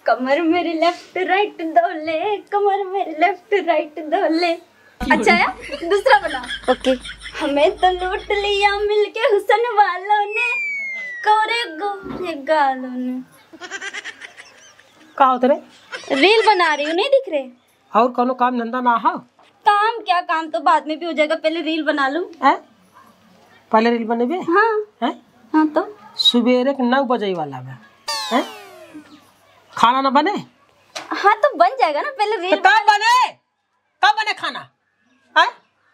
कमर मेरी left right डोले, कमर मेरी लेफ्ट राइट डोले। अच्छा है, दूसरा बना। ओके। हमें तो लूट लिया मिलके हुस्न वालों ने, गोरे गोरे गालों ने। का होते रे? रील बना रही हूँ, नहीं दिख रहे? और कोनो काम धंधा ना हो? काम क्या, काम तो बाद में भी हो जाएगा, पहले रील बना लूं। पहले रील बनेबे? हाँ है? हाँ तो सुबेरे के 9 बजे वाला है। खाना ना बने? हाँ तो बन जाएगा ना, पहले रील। तो कब बने खाना? है?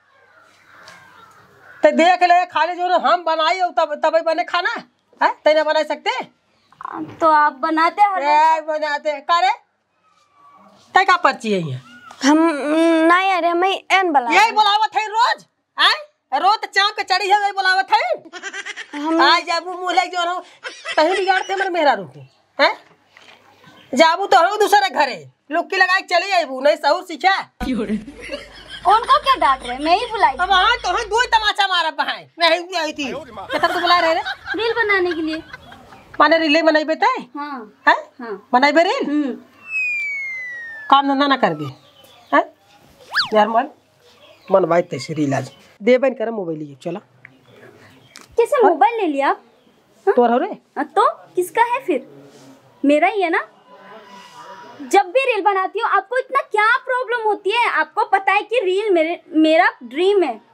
तो देख ले, खाली जो हम बनाई हो तब बने खाना है? तेने बना सकते? तो आप बनाते हैं? बनाते करे तय का पर्ची है? हम नहीं अरे हम एन बला यही बोलावत है रोज। रोज तो चाँप के चढ़ी है, यही बोलावत है। हम आज जाबू मुँह जो हो तही बिगाड़ते मर मेहरा रुके हैं। जाबू तो हम दूसरे घरे लुक्की लगा के चली आईबू, नहीं सहूर सीखा। उनको क्या डांट रहे, मैं ही बुलाई। अब हाँ तो हम दो तमाचा मारा बहाए, मैं ही आई थी। कितना तो बुला रहे रील बनाने के लिए। माने रीले बनाई बेटे? हाँ हैं? हाँ बनाई बे रील? काम धंधा ना कर बे हैं यार। मन भाई तैसे रील आज दे बन कर मोबाइल लिए चला। कैसे मोबाइल ले लिया आप? तोर हो रे? तो किसका है फिर? मेरा ही है ना। जब भी रील बनाती हूँ आपको इतना क्या प्रॉब्लम होती है? आपको पता है कि रील मेरा ड्रीम है।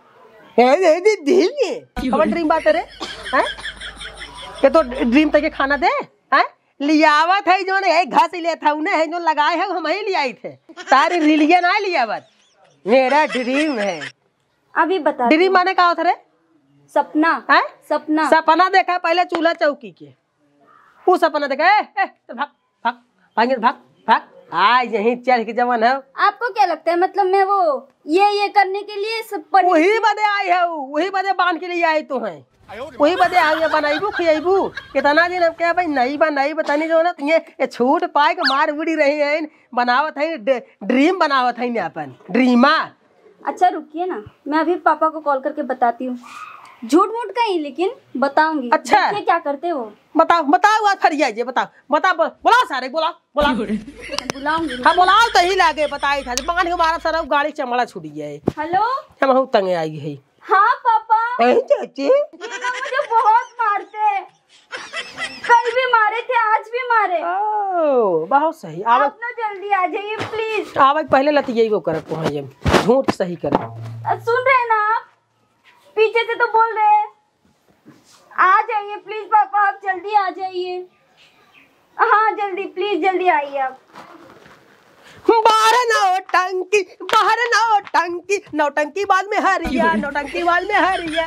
ड्रीम बात है रे? हैं? के तो ड्रीम तक के खाना दे हैं? लियावत है जो ने घास ले था उन्हें है जो लगाए है हम ही ले आए थे। सारी रीलियां ना लियावत, मेरा ड्रीम है। अभी बता। ड्रीम माने का होता रे? सपना है? सपना। सपना देखा पहले चूल्हा चौकी के, वो सपना देखा भाग भाग भाग भाग भाग आज यही चढ़ के जवान है। आपको क्या लगता है मतलब मैं वो ये करने के लिए सब वही बदे आई है, वही बदे बांध के लिए आई तो है, वही बदे आई बनाईबू खियाबू। कितना दिन अब क्या भाई नहीं बनाई बतानी जो ना ये छूट पाए के मार उड़ी रही है। बनावत है ड्रीम बनावत है अपन ड्रीमा। अच्छा रुकिए ना, मैं अभी पापा को कॉल करके बताती हूँ। झूठ मूठ का ही लेकिन बताऊंगी। अच्छा ये क्या करते हो? बताओ बताओ आज फरिया जी बताओ बताओ बोलाओ सारे बोलाओ बोलाओ। बुलाऊंगी। हाँ बोलाओ तो ही लागे बताई था बांध के मारा सारा गाड़ी चमड़ा छूट गया है। हेलो हम बहुत तंगे आई है। हाँ पापा। चाची मुझे बहुत मारते हैं, कल भी मारे थे आज भी मारे। बहुत सही। आप ना जल्दी आ जाइए प्लीज। आवे पहले लतिये वो कर झूठ सही कर। सुन रहे हैं ना आप? पीछे से तो बोल रहे हैं आ जाइए प्लीज पापा, आप जल्दी आ जाइए। हाँ जल्दी प्लीज जल्दी आइए आप। बाहर नौटंकी बाहर नौटंकी नौटंकी बाद में हरिया नौटंकी बाद में हरिया।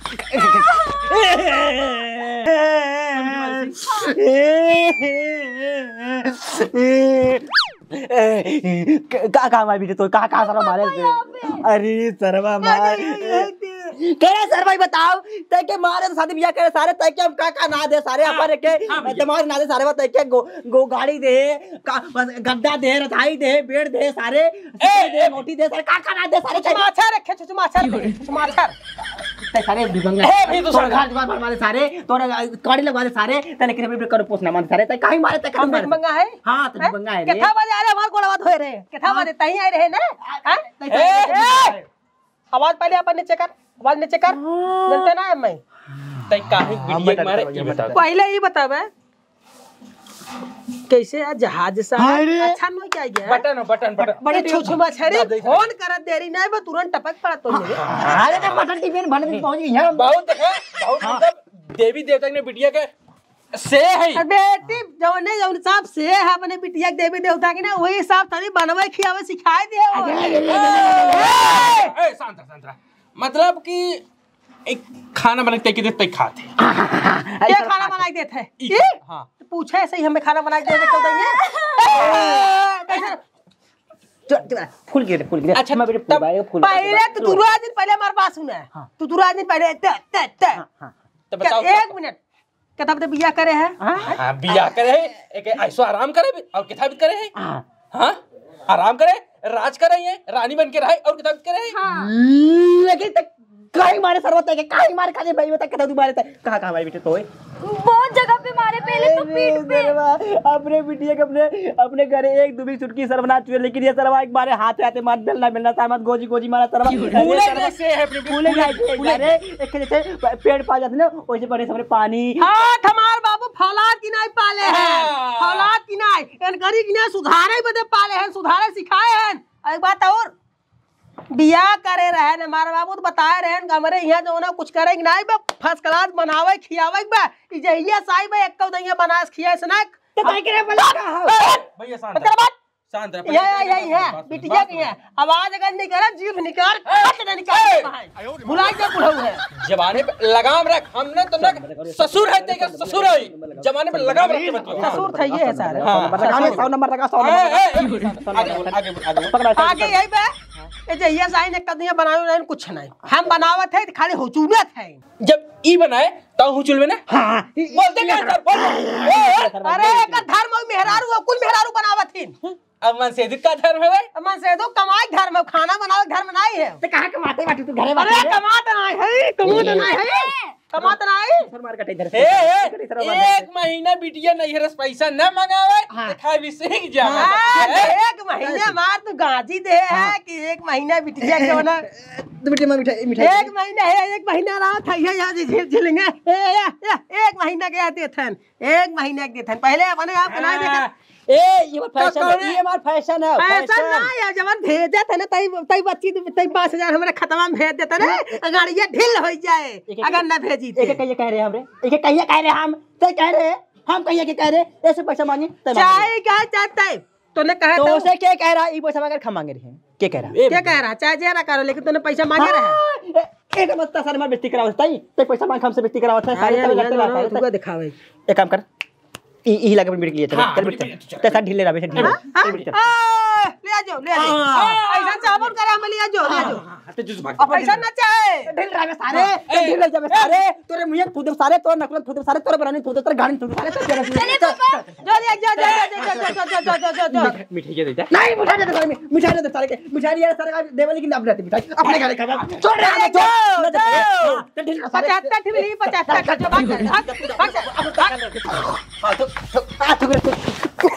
कहाँ मार भी तो कहाँ सारा मारे थे? अरे सरवा मार करे सर भाई बताओ तय के मारे तो शादी ब्याह करे सारे तय के हम का ना दे सारे अपन के दिमाग ना दे सारे तय के गो गाड़ी दे गद्दा दे रजाई दे बेड दे सारे दे मोटी दे सारे का ना दे सारे माछर रखे माछर तय सारे भिबंगा है तोरे घर द्वार मारे सारे तोरे गाड़ी लगवा दे सारे तने के भी कर पोछना मान सारे तय काहे मारे तय काहे मारे भिबंगा है। हां तो भिबंगा है केथा बजे अरे हमार गोड़वा धोए रे केथा बजे तही आई रहे ना। आवाज पहले अपन नीचे कर, आवाज नीचे कर। जानते ना मैं तय काहे वीडियो मारे ये बता। पहले ही बतावे कैसे जहाज सा अच्छा नहीं क्या गया बटन बटन बड़े छुछु मछरी फोन करत देरी नहीं बस तुरंत टपक पड़ा तो मेरे। अरे ना मटन टिफिन भर दिन पहुंच गई है बहुत है बहुत मतलब देवी देवता ने बिटिया के से है बेटी जौने जौन साहब से है अपने बिटिया के देवी देवता के ना वही हिसाब तनी बनवे खियावे सिखाए दिए। ए शांत मतलब कि एक खाना बना के देते खाते क्या खाना बना के देते हैं? हां पूछे ऐसे ही हमें खाना बना के दे क्यों देंगे? फूल गिरे अच्छा मैं बेटे फूल भाई फूल पहले तो दूसरा दिन पहले हमारे पास सुना है तो दूसरा दिन पहले तो बताओ 1 मिनट कथा बते बियाह करे है। हां बियाह करे है एक ऐसो आराम करे और किथा भी करे है। हां आराम करे राज करे है रानी बन के रहे और किथा भी करे है। लेकिन कहीं मारे सरवा तय के कहीं मारे खाली भाई बता कदा तू मारे तय कहां मारे बेटे तो बहुत जगह पे मारे, पहले तो पीठ पे। अपने बिटिया के अपने घरे एक दुबी चुटकी सरवना चुए, लेकिन ये सरवा एक बारे हाथ आते मत बेलना बेलना सा मत गोजी गोजी मारा सरवा फूले से है अपने फूले जाए एक जैसे पेड़ पा जाते ना वैसे बड़े सामने पानी। हाँ हमार बाबू फौलाद की नहीं पाले हैं, फौलाद की नहीं इनकरी की नहीं सुधारे बदे पाले हैं, सुधारे सिखाए हैं। एक बात और बियाह करे रहे न हमारे बाबू तो बताए रहे न हमारे यहाँ जो ना कुछ करेंगे नहीं बे फर्स्ट क्लास बनावे खियावे बे इजहिया साई बे एक दैया बनाए खियाए स्नैक तो काय करे भला भैया शांत रह यही है बिटिया की है। आवाज अगर नहीं करे जीभ निकाल फट निकाल बुलाई के बुढ़ऊ है। जमाने पे लगाम रख, हमने तो ना ससुर है तेरे ससुर है, जमाने पे लगाम रख मत। ससुर थे ये है सारे। लगाने 100 नंबर लगा 100 नंबर आगे यही बे ये जहिया साई ने कदिया बनावे नहीं कुछ नहीं हम बनावत है खाली हुचूमत है। जब ई बनाए तो हुचुल में ना हां बोलते क्या सर बोल। अरे एक धर्म मेहरारू कुल मेहरारू बनावत थी। अब मन से का धर्म है भाई, मन से तो कमाई धर्म खाना बनावे धर्म नहीं है। तो कहां कमाते बाटी तू घरे अरे कमात नहीं है, कमात नहीं है, कमात नहीं। सर मार कटे इधर एक महीना बिटिया नैहरस पैसा न मंगावे तो खा भी सीख जा। एक महीने मार तू गाजी दे है कि एक महीना बिटिया के ना तो बेटे में मिठाई मिठाई एक महीना है, एक महीना रहा था यहाँ झिलेंगे एक महीना के आते थे, एक महीने के थे पहले अपने आप नहीं देखा। ए ये फैशन है, ये हमारा फैशन है। फैशन ना यार जब भेजे थे ना तई बच्ची तई 5000 हमारे खतवा में भेज देते ना गाड़िया ढील हो जाए अगर ना भेजी थे। एक कहिए कह रहे हमरे एक कहिए कह रहे हम तो कह रहे हम कहिए के कह रहे ऐसे पैसा मांगे चाहे क्या चाहता है तूने कहा तो उसे क्या कह रहा ई पैसा मांगे खा मांगे रहे क्या कह रहा क्या कह रहा चाहे जरा करो लेकिन तूने पैसा मांगे रहा एक मत सारे मार बेइज्जती करावत है तो पैसा मांग हमसे बेइज्जती करावत है सारे लगते तुमको दिखावे। एक काम कर ई लगे मिनट के लिए चल तेरा ढीले रहा बेटा ढीले ले आ जाओ ऐसा चावल करे हम ले आ जाओ तो जुस भाग अब पैसा ना चाहे ढील रहा सारे ढील जावे सारे तोरे मुंह फुदे सारे तोर नकल फुदे सारे तोर बनाने फुदे तोर गाड़ी फुदे सारे जा मिठाई दे दे नहीं मिठाई दे सारे मिठाई यार सारे देवे लेकिन अब रहते मिठाई अपने घर खा छोड़ रहा छोड़ ढील 75 ठिली 75 हां तो